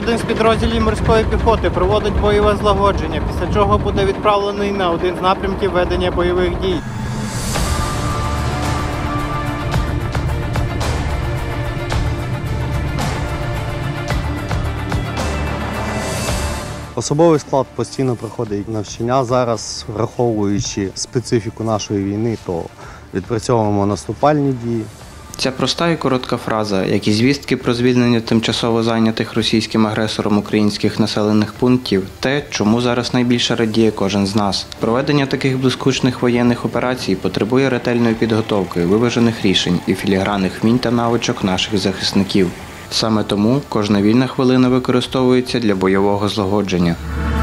один з підрозділів морської піхоти проводить бойове злагодження, після чого буде відправлений на один з напрямків ведення бойових дій. Особовий склад постійно проходить навчання. Зараз, враховуючи специфіку нашої війни, то відпрацьовуємо наступальні дії. Ця проста і коротка фраза, як і звістки про звільнення тимчасово зайнятих російським агресором українських населених пунктів – те, чому зараз найбільше радіє кожен з нас. Проведення таких блискучних воєнних операцій потребує ретельної підготовки, виважених рішень і філігранних вмінь та навичок наших захисників. Саме тому кожна вільна хвилина використовується для бойового злагодження.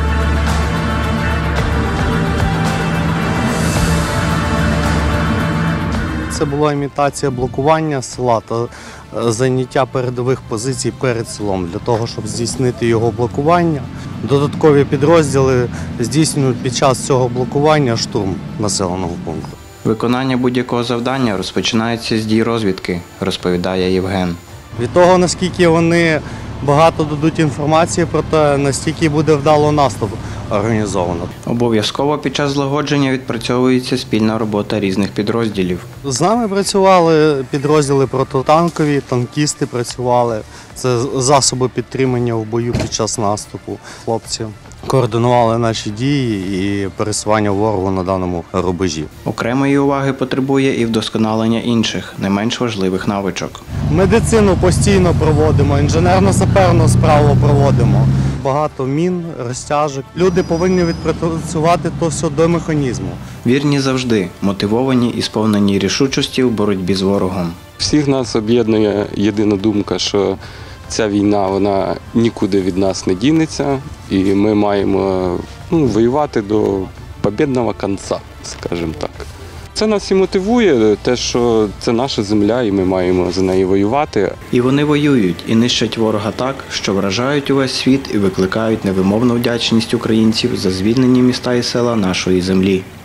Це була імітація блокування села та зайняття передових позицій перед селом. Для того, щоб здійснити його блокування, додаткові підрозділи здійснюють під час цього блокування штурм населеного пункту. Виконання будь-якого завдання розпочинається з дій розвідки, розповідає Євген. Від того, наскільки вони багато дадуть інформації про те, настільки буде вдало наступ організовано. Обов'язково під час злагодження відпрацьовується спільна робота різних підрозділів. З нами працювали підрозділи протитанкові, танкісти працювали. Це засоби підтримання в бою під час наступу. Хлопці координували наші дії і пересування ворогу на даному рубежі. Окремої уваги потребує і вдосконалення інших, не менш важливих навичок. Медицину постійно проводимо, інженерно-саперну справу проводимо. Багато мін, розтяжок. Люди повинні відпрацювати то все до механізму. Вірні завжди, мотивовані і сповнені рішучості в боротьбі з ворогом. Всіх нас об'єднує єдина думка, що ця війна вона нікуди від нас не дінеться, і ми маємо воювати до побєдного кінця, скажімо так. Це нас і мотивує, те, що це наша земля, і ми маємо за неї воювати. І вони воюють, і нищать ворога так, що вражають увесь світ і викликають невимовну вдячність українців за звільнені міста і села нашої землі.